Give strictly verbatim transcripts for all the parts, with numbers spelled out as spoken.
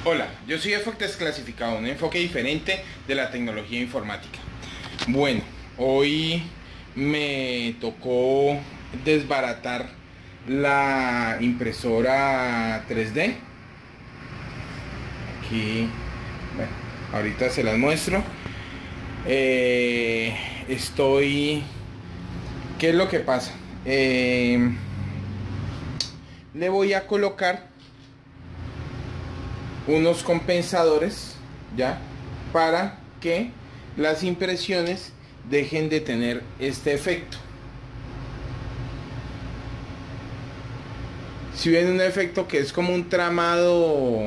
Hola, yo soy Efect Desclasificado, un enfoque diferente de la tecnología informática. Bueno, hoy me tocó desbaratar la impresora tres D. Aquí, bueno, ahorita se las muestro. Eh, estoy... ¿Qué es lo que pasa? Eh, le voy a colocar unos compensadores, ya, para que las impresiones dejen de tener este efecto. Si ven un efecto que es como un tramado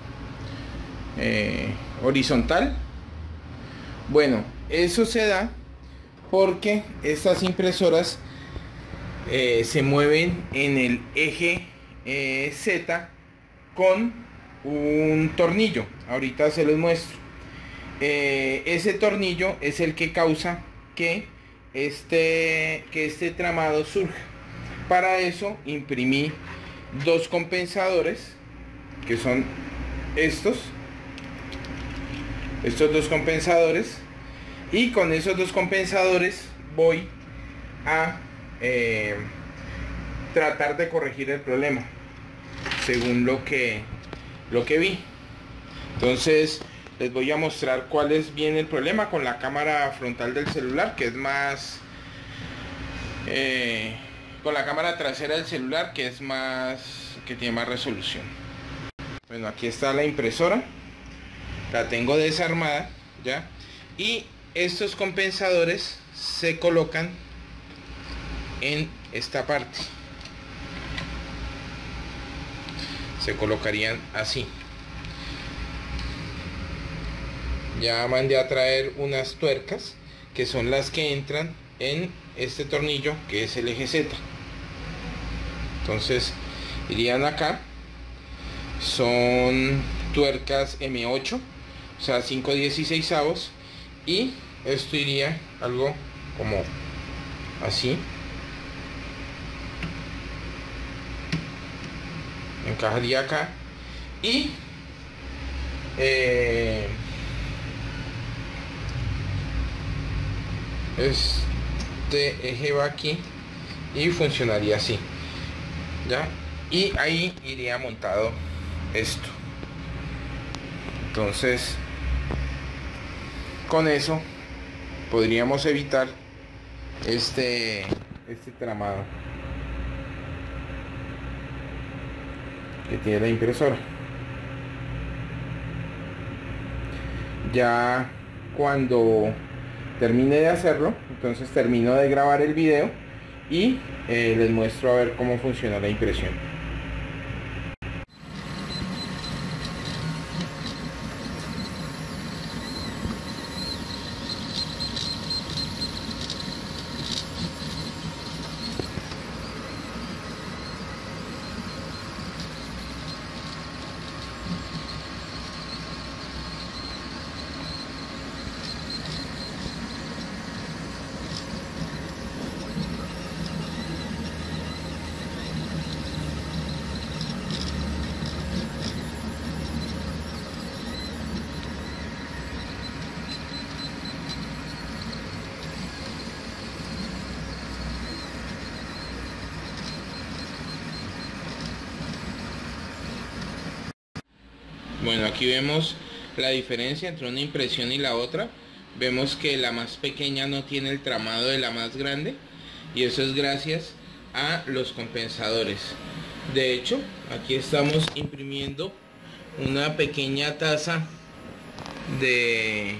eh, horizontal, bueno, eso se da porque estas impresoras eh, se mueven en el eje eh, Z con un tornillo. Ahorita se los muestro. Eh, ese tornillo es el que causa que este, que este tramado surja. Para eso imprimí dos compensadores, que son estos, estos dos compensadores, y con esos dos compensadores voy a eh, tratar de corregir el problema según lo que lo que vi. Entonces les voy a mostrar cuál es bien el problema con la cámara frontal del celular, que es más eh, con la cámara trasera del celular, que es más que tiene más resolución. Bueno, aquí está la impresora, la tengo desarmada ya, y estos compensadores se colocan en esta parte. Se colocarían así. Ya mandé a traer unas tuercas que son las que entran en este tornillo, que es el eje Z. Entonces irían acá. Son tuercas eme ocho, o sea cinco dieciseisavos, y esto iría algo como así. Encajaría acá y eh, este eje va aquí y funcionaría así, ya, y ahí iría montado esto. Entonces con eso podríamos evitar este este tramado que tiene la impresora. Ya cuando termine de hacerlo, entonces termino de grabar el video y eh, les muestro a ver cómo funciona la impresión. Bueno, aquí vemos la diferencia entre una impresión y la otra. Vemos que la más pequeña no tiene el tramado de la más grande, y eso es gracias a los compensadores. De hecho, aquí estamos imprimiendo una pequeña taza de,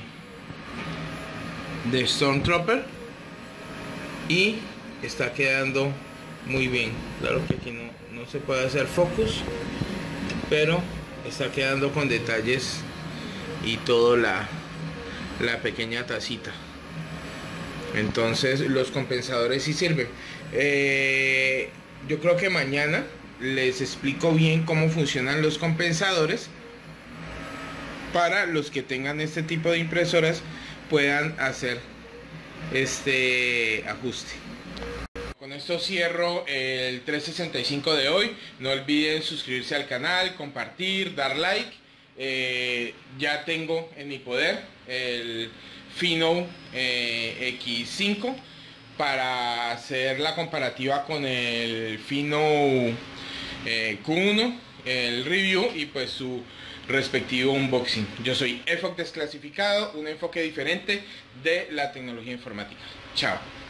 de Stormtrooper y está quedando muy bien. Claro que aquí no, no se puede hacer focus, pero está quedando con detalles y todo la, la pequeña tacita. Entonces los compensadores sí sirven. Eh, yo creo que mañana les explico bien cómo funcionan los compensadores para los que tengan este tipo de impresoras puedan hacer este ajuste. Con esto cierro el trescientos sesenta y cinco de hoy. No olviden suscribirse al canal, compartir, dar like eh, ya tengo en mi poder el Fino eh, X cinco para hacer la comparativa con el Fino eh, Q uno, el review y pues su respectivo unboxing. Yo soy E F O C Desclasificado, un enfoque diferente de la tecnología informática. Chao.